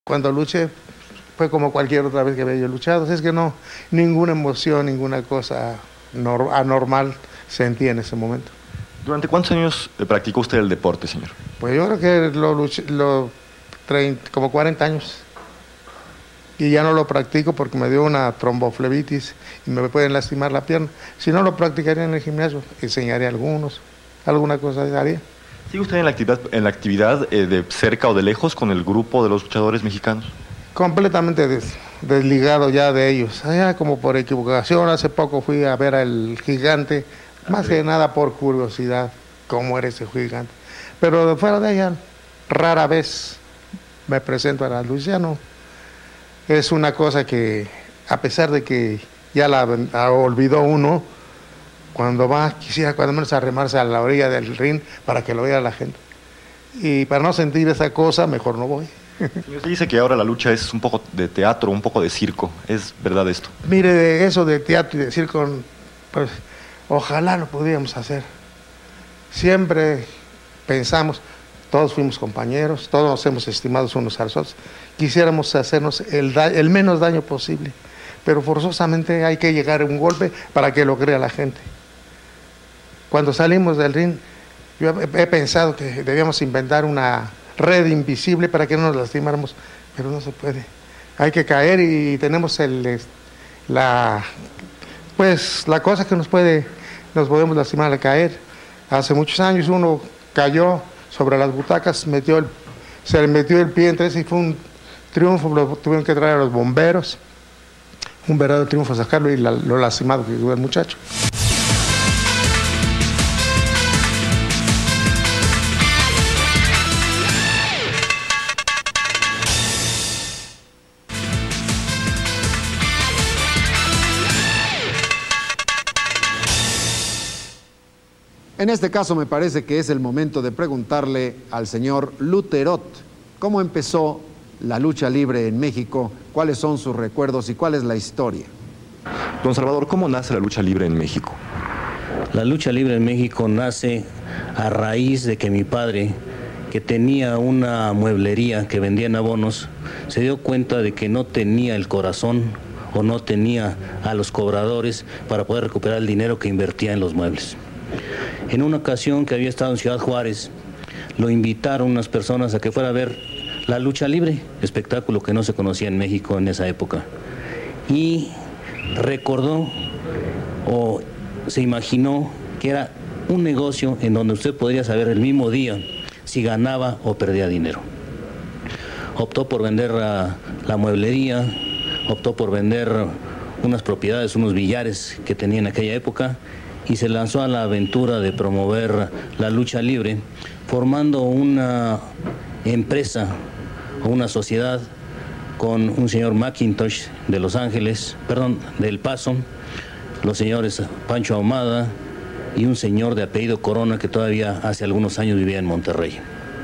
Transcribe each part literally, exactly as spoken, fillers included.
Cuando luché fue como cualquier otra vez que había yo luchado, es que no, ninguna emoción, ninguna cosa anormal sentí en ese momento. ¿Durante cuántos años practicó usted el deporte, señor? Pues yo creo que lo luché, lo, treinta, como cuarenta años. Y ya no lo practico porque me dio una tromboflebitis y me pueden lastimar la pierna. Si no, lo practicaría en el gimnasio, enseñaría a algunos, alguna cosa haría. ¿Sigue usted en la actividad, en la actividad eh, de cerca o de lejos con el grupo de los luchadores mexicanos? Completamente des, desligado ya de ellos. Allá como por equivocación, hace poco fui a ver al gigante, más que nada por curiosidad, cómo era ese gigante. Pero fuera de allá, rara vez me presento a la lucha, no. Es una cosa que, a pesar de que ya la, la olvidó uno, cuando va, quisiera cuando menos arremarse a la orilla del ring para que lo vea la gente. Y para no sentir esa cosa, mejor no voy. Usted dice que ahora la lucha es un poco de teatro, un poco de circo. ¿Es verdad esto? Mire, eso de teatro y de circo, pues ojalá lo pudiéramos hacer. Siempre pensamos, todos fuimos compañeros, todos nos hemos estimado unos a los otros. Quisiéramos hacernos el, da el menos daño posible, pero forzosamente hay que llegar a un golpe para que lo crea la gente. Cuando salimos del ring, yo he, he pensado que debíamos inventar una red invisible para que no nos lastimáramos, pero no se puede. Hay que caer y tenemos el, la, pues, la cosa que nos puede, nos podemos lastimar al caer. Hace muchos años uno cayó sobre las butacas, metió el, se le metió el pie entre ese y fue un triunfo, lo tuvieron que traer a los bomberos, un verdadero triunfo sacarlo y la, lo lastimado que tuvo el muchacho. En este caso me parece que es el momento de preguntarle al señor Luterot cómo empezó la lucha libre en México, cuáles son sus recuerdos y cuál es la historia. Don Salvador, ¿cómo nace la lucha libre en México? La lucha libre en México nace a raíz de que mi padre, que tenía una mueblería que vendía en abonos, se dio cuenta de que no tenía el corazón o no tenía a los cobradores para poder recuperar el dinero que invertía en los muebles. En una ocasión que había estado en Ciudad Juárez, lo invitaron unas personas a que fuera a ver la lucha libre, espectáculo que no se conocía en México en esa época. Y recordó o se imaginó que era un negocio en donde usted podría saber el mismo día si ganaba o perdía dinero. Optó por vender la, la mueblería, optó por vender unas propiedades, unos billares que tenía en aquella época, y se lanzó a la aventura de promover la lucha libre, formando una empresa o una sociedad con un señor McIntosh de Los Ángeles, perdón, de El Paso, los señores Pancho Ahumada y un señor de apellido Corona que todavía hace algunos años vivía en Monterrey.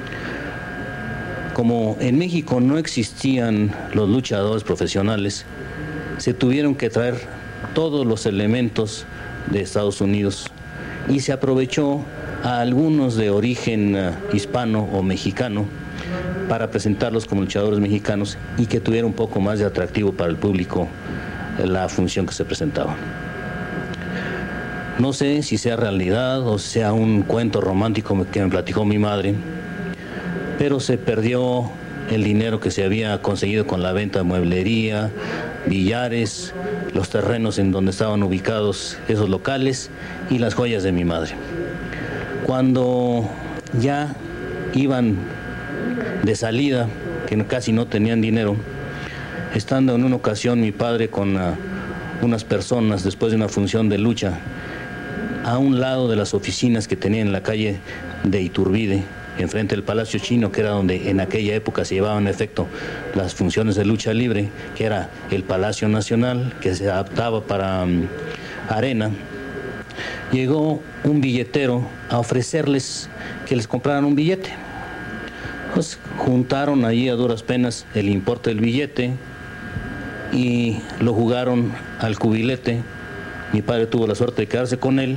Como en México no existían los luchadores profesionales, se tuvieron que traer todos los elementos de Estados Unidos y se aprovechó a algunos de origen uh, hispano o mexicano para presentarlos como luchadores mexicanos y que tuviera un poco más de atractivo para el público la función que se presentaba. No sé si sea realidad o sea un cuento romántico que me platicó mi madre, pero se perdió el dinero que se había conseguido con la venta de mueblería, billares, los terrenos en donde estaban ubicados esos locales y las joyas de mi madre. Cuando ya iban de salida, que casi no tenían dinero, estando en una ocasión mi padre con uh, unas personas después de una función de lucha, a un lado de las oficinas que tenía en la calle de Iturbide, enfrente del Palacio Chino, que era donde en aquella época se llevaban a efecto las funciones de lucha libre, que era el Palacio Nacional, que se adaptaba para um, arena, llegó un billetero a ofrecerles que les compraran un billete. Pues juntaron allí a duras penas el importe del billete y lo jugaron al cubilete. Mi padre tuvo la suerte de quedarse con él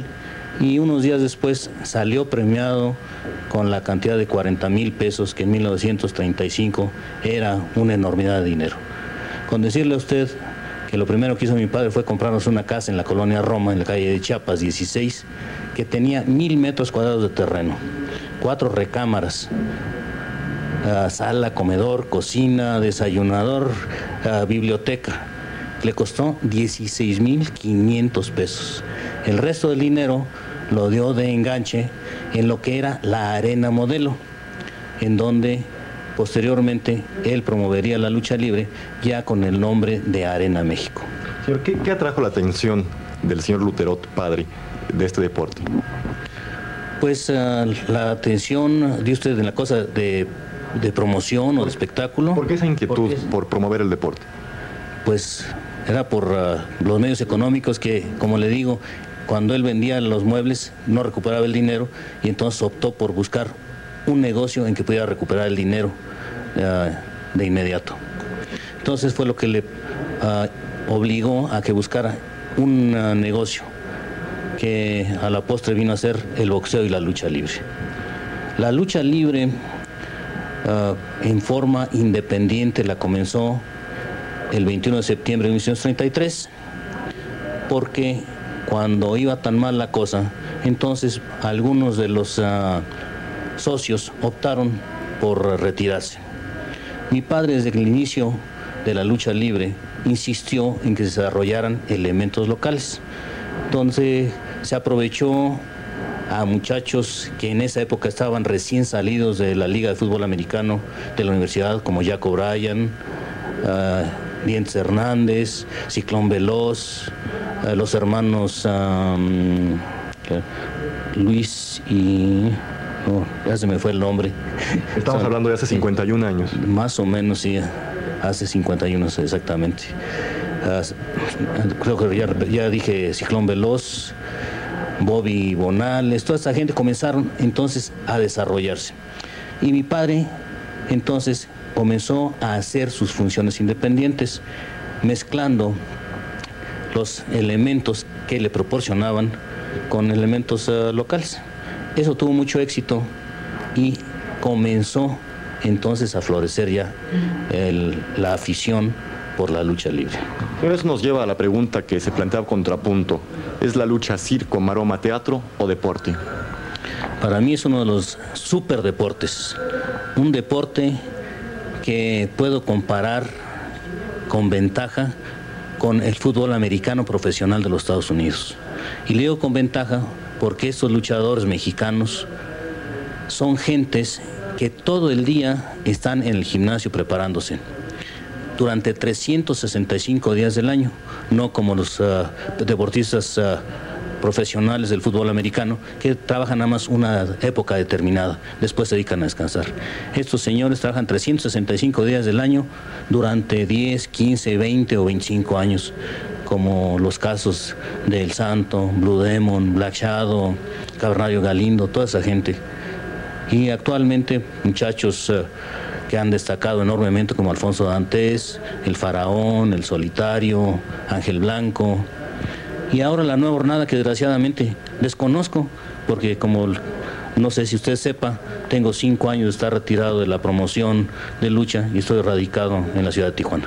y unos días después salió premiado con la cantidad de cuarenta mil pesos, que en mil novecientos treinta y cinco era una enormidad de dinero. Con decirle a usted que lo primero que hizo mi padre fue comprarnos una casa en la colonia Roma, en la calle de Chiapas dieciséis, que tenía mil metros cuadrados de terreno, cuatro recámaras, uh, sala, comedor, cocina, desayunador, uh, biblioteca. Le costó dieciséis mil quinientos pesos. El resto del dinero lo dio de enganche en lo que era la Arena Modelo, en donde posteriormente él promovería la lucha libre ya con el nombre de Arena México. Señor, ¿qué, qué atrajo la atención del señor Luterot, padre, de este deporte? Pues uh, la atención de usted en la cosa de, de promoción o de espectáculo. ¿Por qué esa inquietud Porque, por promover el deporte? Pues era por uh, los medios económicos que, como le digo, cuando él vendía los muebles no recuperaba el dinero y entonces optó por buscar un negocio en que pudiera recuperar el dinero uh, de inmediato. Entonces fue lo que le uh, obligó a que buscara un uh, negocio que a la postre vino a ser el boxeo y la lucha libre. La lucha libre uh, en forma independiente la comenzó el veintiuno de septiembre de mil novecientos treinta y tres, porque cuando iba tan mal la cosa, entonces algunos de los uh, socios optaron por retirarse. Mi padre, desde el inicio de la lucha libre, insistió en que se desarrollaran elementos locales, donde se aprovechó a muchachos que en esa época estaban recién salidos de la Liga de Fútbol Americano de la universidad, como Jack O'Brien, uh, Dientes Hernández, Ciclón Veloz, uh, los hermanos um, Luis y... Oh, ya se me fue el nombre. Estamos hablando de hace cincuenta y un años. Más o menos, sí, hace cincuenta y uno exactamente. Uh, creo que ya, ya dije Ciclón Veloz, Bobby Bonales, toda esta gente comenzaron entonces a desarrollarse. Y mi padre entonces comenzó a hacer sus funciones independientes, mezclando los elementos que le proporcionaban con elementos uh, locales. Eso tuvo mucho éxito y comenzó entonces a florecer ya el, la afición por la lucha libre. Pero eso nos lleva a la pregunta que se plantea a contrapunto. ¿Es la lucha circo, maroma, teatro o deporte? Para mí es uno de los superdeportes. Un deporte que puedo comparar con ventaja con el fútbol americano profesional de los Estados Unidos. Y le digo con ventaja porque estos luchadores mexicanos son gentes que todo el día están en el gimnasio preparándose durante trescientos sesenta y cinco días del año, no como los uh, deportistas uh, profesionales del fútbol americano que trabajan nada más una época determinada, después se dedican a descansar. Estos señores trabajan trescientos sesenta y cinco días del año durante diez, quince, veinte o veinticinco años, como los casos del Santo, Blue Demon, Black Shadow, Cavernario Galindo, toda esa gente. Y actualmente muchachos uh, que han destacado enormemente como Alfonso Dantes, el Faraón, el Solitario, Ángel Blanco. Y ahora la nueva hornada que desgraciadamente desconozco, porque como no sé si usted sepa, tengo cinco años de estar retirado de la promoción de lucha y estoy radicado en la ciudad de Tijuana.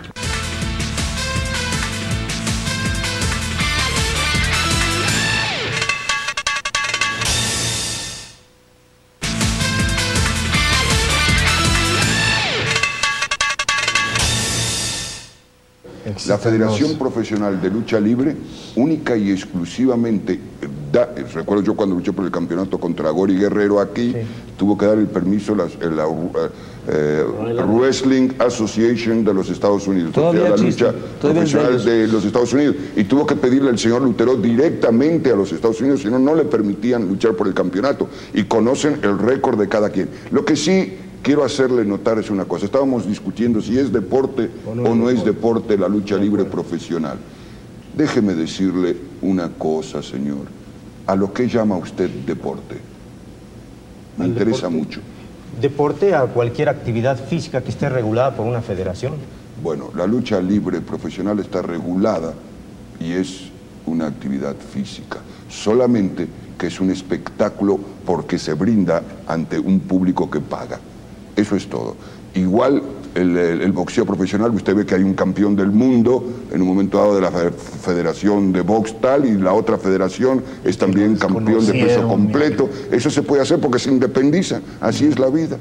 La Federación Profesional de Lucha Libre, única y exclusivamente, da, recuerdo yo cuando luché por el campeonato contra Gori Guerrero aquí, sí. tuvo que dar el permiso la, la eh, Wrestling Association de los Estados Unidos, o sea, la lucha profesional de los Estados Unidos, y tuvo que pedirle al señor Luterot directamente a los Estados Unidos, si no, no le permitían luchar por el campeonato, y conocen el récord de cada quien. Lo que sí quiero hacerle notar es una cosa. Estábamos discutiendo si es deporte o no, o no es deporte la lucha libre profesional. Déjeme decirle una cosa, señor. ¿A lo que llama usted deporte? Me interesa deporte, mucho. Deporte a cualquier actividad física que esté regulada por una federación. Bueno, la lucha libre profesional está regulada y es una actividad física, solamente que es un espectáculo porque se brinda ante un público que paga. Eso es todo. Igual el, el, el boxeo profesional, usted ve que hay un campeón del mundo en un momento dado de la federación de box tal, y la otra federación es también campeón de peso completo. Eso se puede hacer porque se independiza, así es la vida.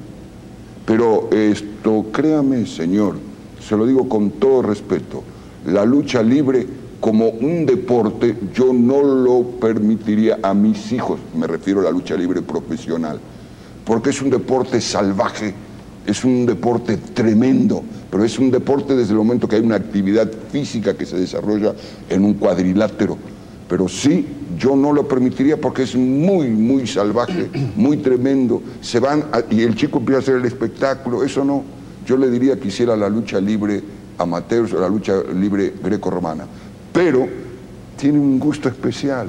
Pero esto, créame, señor, se lo digo con todo respeto, la lucha libre como un deporte yo no lo permitiría a mis hijos, me refiero a la lucha libre profesional, porque es un deporte salvaje, es un deporte tremendo, pero es un deporte desde el momento que hay una actividad física que se desarrolla en un cuadrilátero. Pero sí, yo no lo permitiría porque es muy, muy salvaje, muy tremendo. Se van a, y el chico empieza a hacer el espectáculo, eso no. Yo le diría que hiciera la lucha libre amateur o la lucha libre greco-romana. Pero tiene un gusto especial.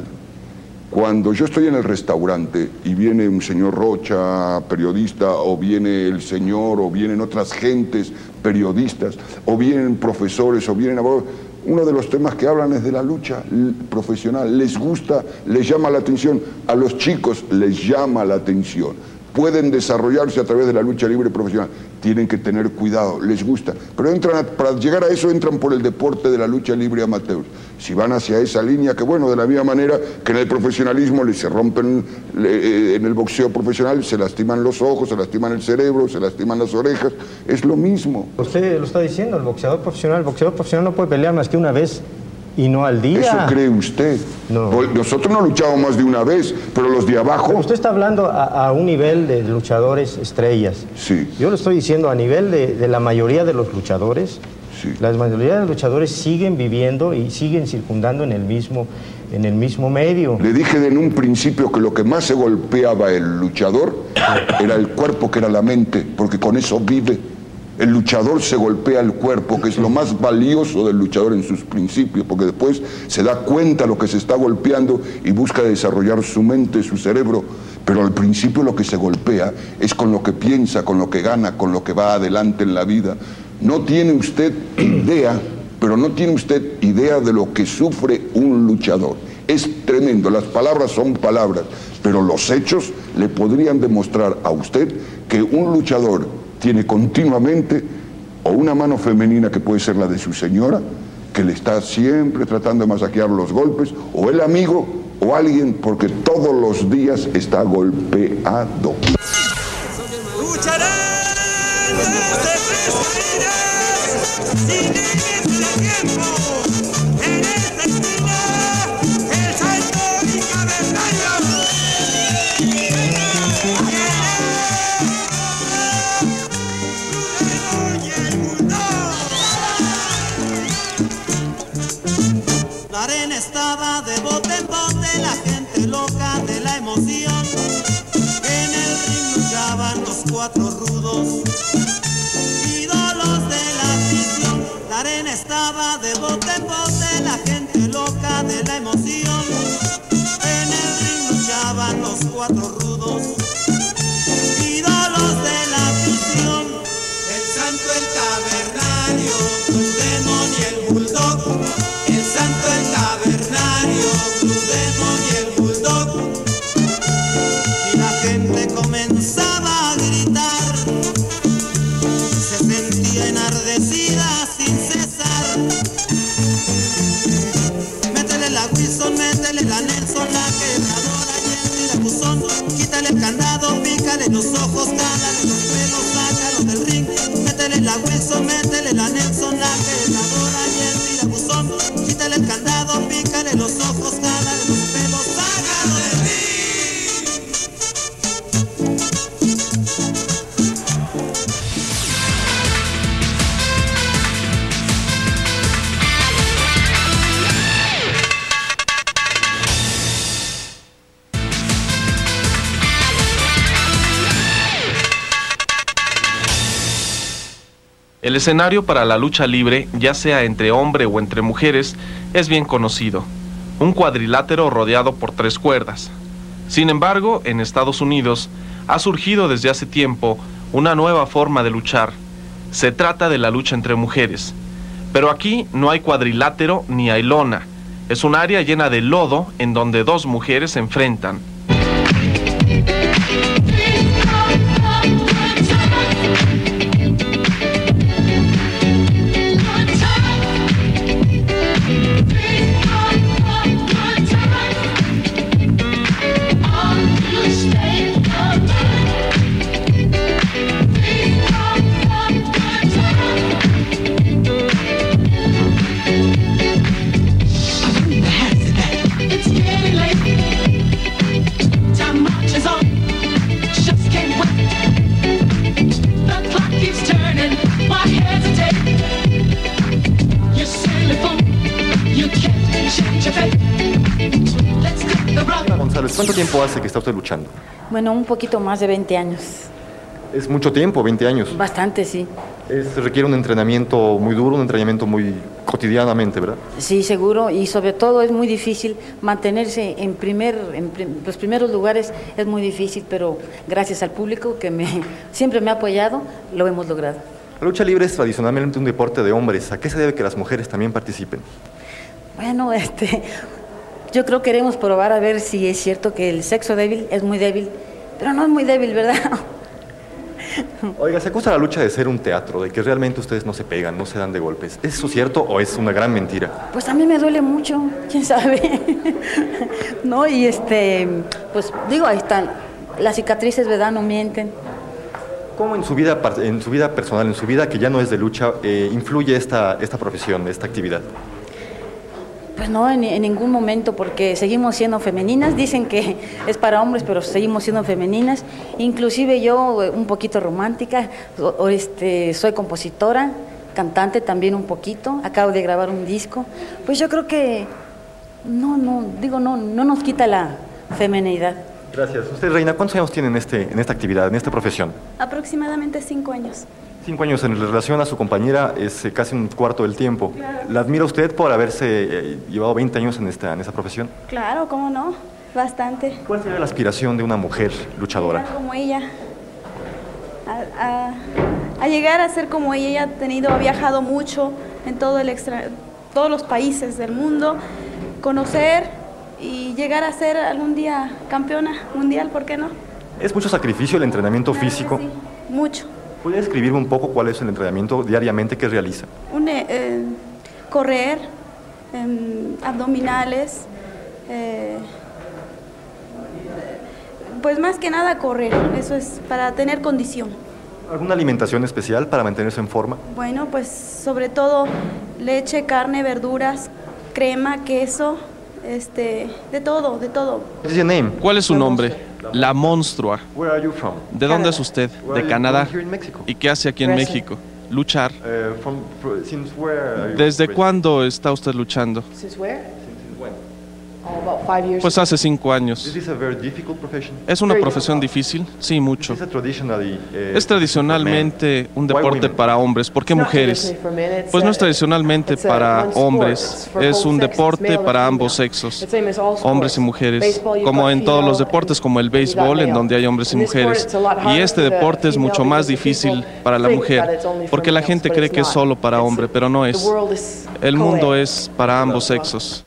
Cuando yo estoy en el restaurante y viene un señor Rocha, periodista, o viene el señor, o vienen otras gentes, periodistas, o vienen profesores, o vienen abogados, uno de los temas que hablan es de la lucha profesional. Les gusta, les llama la atención. A los chicos les llama la atención. Pueden desarrollarse a través de la lucha libre profesional. Tienen que tener cuidado, les gusta. Pero entran a, para llegar a eso entran por el deporte de la lucha libre amateur. Si van hacia esa línea, que bueno, de la misma manera que en el profesionalismo les se rompen, le, en el boxeo profesional se lastiman los ojos, se lastiman el cerebro, se lastiman las orejas, es lo mismo. Usted lo está diciendo, el boxeador profesional, el boxeador profesional no puede pelear más que una vez y no al día. ¿Eso cree usted? No. Nosotros no luchamos más de una vez, pero los de abajo... Pero usted está hablando a, a un nivel de luchadores estrellas. Sí. Yo lo estoy diciendo a nivel de, de la mayoría de los luchadores. Sí. La mayoría de los luchadores siguen viviendo y siguen circundando en el mismo, en el mismo medio. Le dije en un principio que lo que más se golpeaba el luchador era el cuerpo, que era la mente, porque con eso vive. El luchador se golpea el cuerpo, que es lo más valioso del luchador en sus principios, porque después se da cuenta de lo que se está golpeando y busca desarrollar su mente, su cerebro. Pero al principio lo que se golpea es con lo que piensa, con lo que gana, con lo que va adelante en la vida. No tiene usted idea, pero no tiene usted idea de lo que sufre un luchador. Es tremendo, las palabras son palabras, pero los hechos le podrían demostrar a usted que un luchador tiene continuamente o una mano femenina que puede ser la de su señora, que le está siempre tratando de masajear los golpes, o el amigo, o alguien, porque todos los días está golpeado. La arena estaba de bote en bote, la gente loca de la emoción. En el ring luchaban los cuatro rudos, ídolos de la afición. La arena estaba de bote en bote, la gente loca de la emoción. En el ring luchaban los cuatro rudos, ídolos de la afición. El santo, el tabernario, Blue Demon y el bulldog. El santo, el tabernario, Blue Demon y el bulldog. Y la gente comenzaba a gritar, se sentía enardecida sin cesar. Métele la Wilson, métele la Nelson, la quebradora y el tirabuzón. Quítale el candado, pícale los ojos, cálale los pelos, sácalo del ring. Métele la Wilson, métele la Nelson, la quebradora y el tirabuzón. Quítale el candado, pícale los ojos, cálale los pelos, sácalo del ring. El escenario para la lucha libre, ya sea entre hombre o entre mujeres, es bien conocido. Un cuadrilátero rodeado por tres cuerdas. Sin embargo, en Estados Unidos ha surgido desde hace tiempo una nueva forma de luchar. Se trata de la lucha entre mujeres. Pero aquí no hay cuadrilátero ni hay lona. Es un área llena de lodo en donde dos mujeres se enfrentan. González, ¿cuánto tiempo hace que está usted luchando? Bueno, un poquito más de veinte años. Es mucho tiempo, veinte años. Bastante, sí. Es, requiere un entrenamiento muy duro, un entrenamiento muy cotidianamente, ¿verdad? Sí, seguro, y sobre todo es muy difícil mantenerse en, primer, en prim, los primeros lugares, es muy difícil, pero gracias al público que me, siempre me ha apoyado, lo hemos logrado. La lucha libre es tradicionalmente un deporte de hombres. ¿A qué se debe que las mujeres también participen? Bueno, este, yo creo que queremos probar a ver si es cierto que el sexo débil es muy débil, pero no es muy débil, ¿verdad? Oiga, se acusa la lucha de ser un teatro, de que realmente ustedes no se pegan, no se dan de golpes. ¿Es eso cierto o es una gran mentira? Pues a mí me duele mucho, quién sabe. No, y este, pues digo, ahí están, las cicatrices, ¿verdad? No mienten. ¿Cómo en su vida, en su vida personal, en su vida que ya no es de lucha, eh, influye esta, esta profesión, esta actividad? Pues no, en, en ningún momento, porque seguimos siendo femeninas. Dicen que es para hombres, pero seguimos siendo femeninas. Inclusive yo, un poquito romántica, o, o este, soy compositora, cantante también un poquito. Acabo de grabar un disco. Pues yo creo que no, no, digo, no, no nos quita la femenidad. Gracias. Usted, Reina, ¿cuántos años tiene en, este, en esta actividad, en esta profesión? Aproximadamente cinco años. Cinco años en relación a su compañera es eh, casi un cuarto del tiempo. Claro. ¿La admira usted por haberse eh, llevado veinte años en esta, en esta profesión? Claro, ¿cómo no? Bastante. ¿Cuál sería la aspiración de una mujer luchadora? Llegar como ella. A, a, a llegar a ser como ella. Ella ha tenido, ha viajado mucho en todo el extra, todos los países del mundo. Conocer y llegar a ser algún día campeona mundial, ¿por qué no? ¿Es mucho sacrificio el entrenamiento Claro físico? que sí, mucho. ¿Puede describirme un poco cuál es el entrenamiento diariamente que realiza? Un, eh, correr, eh, abdominales, eh, pues más que nada correr, eso es para tener condición. ¿Alguna alimentación especial para mantenerse en forma? Bueno, pues sobre todo leche, carne, verduras, crema, queso, este, de todo, de todo. ¿Cuál es su nombre? La Monstrua. Where are you from? ¿De dónde es usted? De Canadá. ¿Y qué hace aquí en Brazil. México? Luchar. Uh, from, from, since where are you ¿Desde from? cuándo está usted luchando? Since where? Since when? Oh, about five years. Pues hace cinco años. This is a very difficult profession. ¿Es una profesión difícil? Sí, mucho. This is a traditionally, uh, Es tradicionalmente un Why deporte women? para hombres. ¿Por qué It's not mujeres? traditionally for men, it's Pues no a- es tradicionalmente it's a para one sport. hombres, It's for es both un sexes, deporte male and para female. ambos sexos, The same as all sports. hombres y mujeres, Baseball, you've como got en todos los female deportes, como el and you've got béisbol, en male. donde hay hombres y In this sport, mujeres. it's a lot Y harder este for the deporte es female mucho más because the difícil people para la think mujer, that it's only for porque la males, gente but cree it's que es not. solo para It's- hombre, pero no the es. world is El mundo co-ed. es para ambos sexos.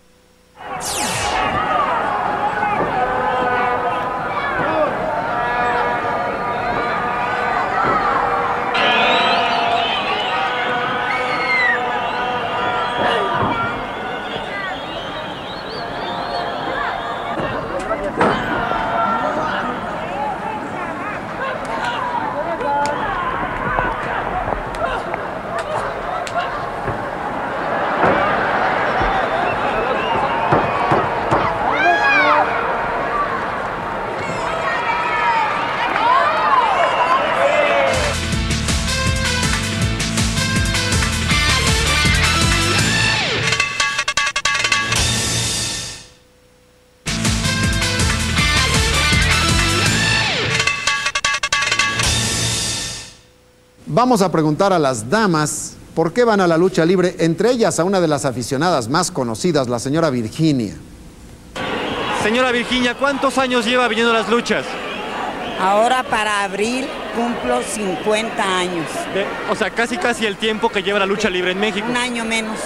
Vamos a preguntar a las damas por qué van a la lucha libre, entre ellas a una de las aficionadas más conocidas, la señora Virginia. Señora Virginia, ¿cuántos años lleva viniendo a las luchas? Ahora para abril cumplo cincuenta años. De- o sea, casi casi el tiempo que lleva la lucha libre en México. Un año menos.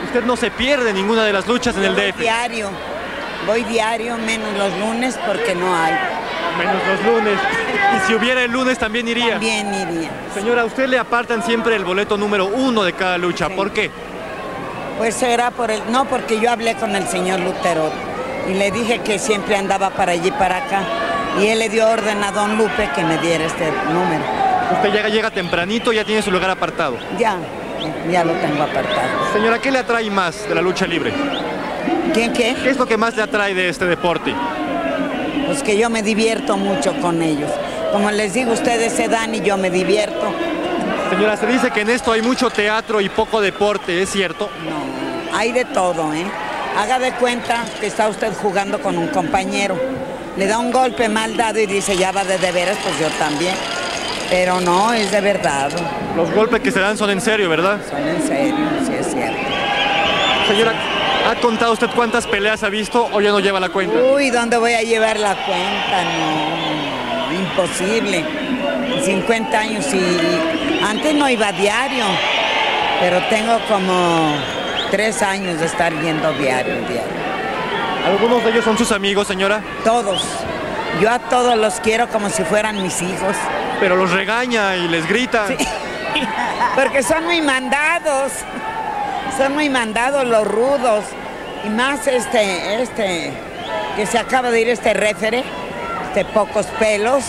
Usted no se pierde ninguna de las luchas en el D F. Voy diario, voy diario, menos los lunes porque no hay. Menos los lunes. Y si hubiera el lunes también iría. También iría. Señora, a usted le apartan siempre el boleto número uno de cada lucha. Sí. ¿Por qué? Pues será por el... No, porque yo hablé con el señor Luterot y le dije que siempre andaba para allí y para acá. Y él le dio orden a don Lupe que me diera este número. Usted llega, llega tempranito y ya tiene su lugar apartado. Ya, ya lo tengo apartado. Señora, ¿qué le atrae más de la lucha libre? ¿Quién qué? ¿Qué es lo que más le atrae de este deporte? Pues que yo me divierto mucho con ellos. Como les digo, ustedes se dan y yo me divierto. Señora, se dice que en esto hay mucho teatro y poco deporte, ¿es cierto? No, hay de todo, ¿eh? Haga de cuenta que está usted jugando con un compañero. Le da un golpe mal dado y dice, ya va de de veras, pues yo también. Pero no, es de verdad. Los golpes que se dan son en serio, ¿verdad? Son en serio, sí es cierto. Señora, ¿ha contado usted cuántas peleas ha visto o ya no lleva la cuenta? Uy, ¿dónde voy a llevar la cuenta? No, no, imposible. cincuenta años y antes no iba a diario, pero tengo como tres años de estar yendo diario, diario. ¿Algunos de ellos son sus amigos, señora? Todos. Yo a todos los quiero como si fueran mis hijos. Pero los regaña y les grita. Sí. Porque son muy mandados. Son muy mandados los rudos. Y más este, este, que se acaba de ir este réfere, este pocos pelos.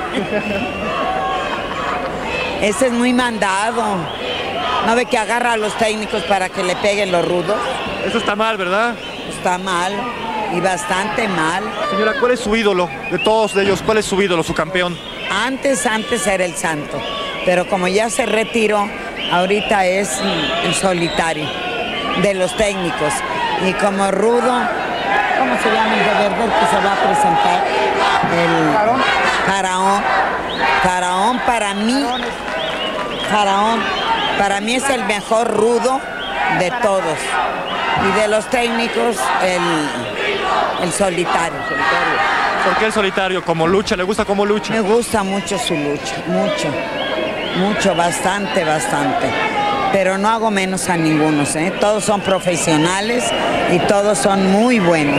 Ese es muy mandado. ¿No ve que agarra a los técnicos para que le peguen los rudos? Eso está mal, ¿verdad? Está mal. Y bastante mal. Señora, ¿cuál es su ídolo? De todos ellos, ¿cuál es su ídolo, su campeón? Antes, antes era el Santo. Pero como ya se retiró, ahorita es el Solitario de los técnicos. Y como rudo, ¿cómo se llama el de verdad que se va a presentar? El Faraón. Faraón para mí, Faraón, para mí es el mejor rudo de todos. Y de los técnicos, el, el Solitario. ¿Por qué el Solitario? ¿Como lucha? ¿Le gusta cómo lucha? Me gusta mucho su lucha, mucho, mucho, bastante, bastante. Pero no hago menos a ninguno, ¿eh? Todos son profesionales y todos son muy buenos.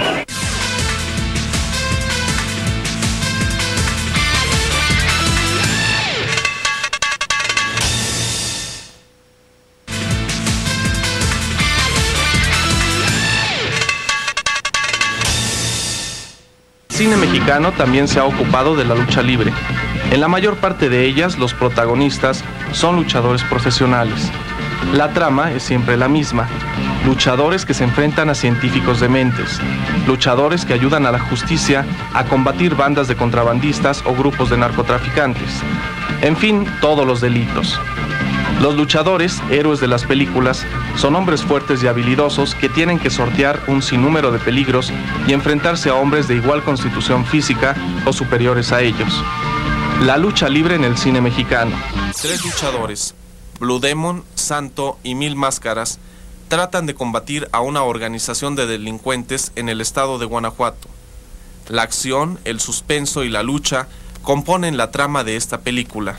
El cine mexicano también se ha ocupado de la lucha libre. En la mayor parte de ellas, los protagonistas son luchadores profesionales. La trama es siempre la misma. Luchadores que se enfrentan a científicos dementes. Luchadores que ayudan a la justicia a combatir bandas de contrabandistas o grupos de narcotraficantes. En fin, todos los delitos. Los luchadores, héroes de las películas, son hombres fuertes y habilidosos que tienen que sortear un sinnúmero de peligros y enfrentarse a hombres de igual constitución física o superiores a ellos. La lucha libre en el cine mexicano. Tres luchadores, Blue Demon, Santo y Mil Máscaras, tratan de combatir a una organización de delincuentes en el estado de Guanajuato. La acción, el suspenso y la lucha componen la trama de esta película.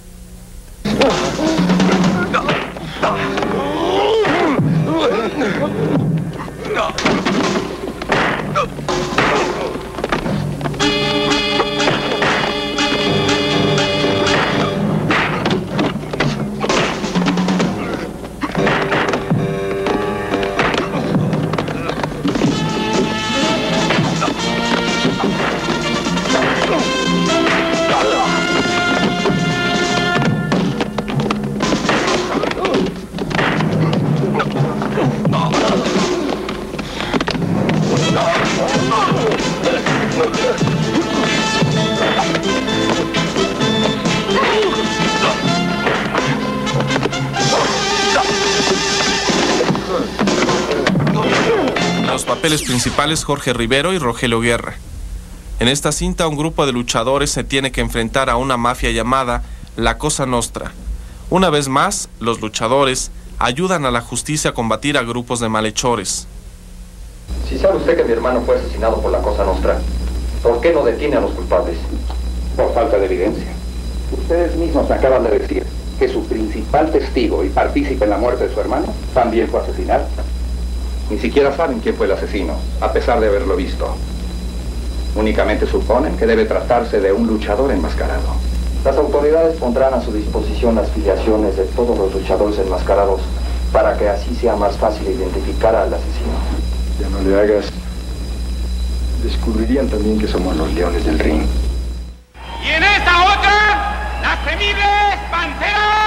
Los papeles principales Jorge Rivero y Rogelio Guerra. En esta cinta un grupo de luchadores se tiene que enfrentar a una mafia llamada La Cosa Nostra. Una vez más, los luchadores ayudan a la justicia a combatir a grupos de malhechores. Si sabe usted que mi hermano fue asesinado por La Cosa Nostra, ¿por qué no detiene a los culpables? Por falta de evidencia. Ustedes mismos me acaban de decir que su principal testigo y partícipe en la muerte de su hermano también fue asesinado. Ni siquiera saben quién fue el asesino, a pesar de haberlo visto. Únicamente suponen que debe tratarse de un luchador enmascarado. Las autoridades pondrán a su disposición las filiaciones de todos los luchadores enmascarados para que así sea más fácil identificar al asesino. Ya no le hagas. Descubrirían también que somos los leones del ring. Y en esta otra, las temibles panteras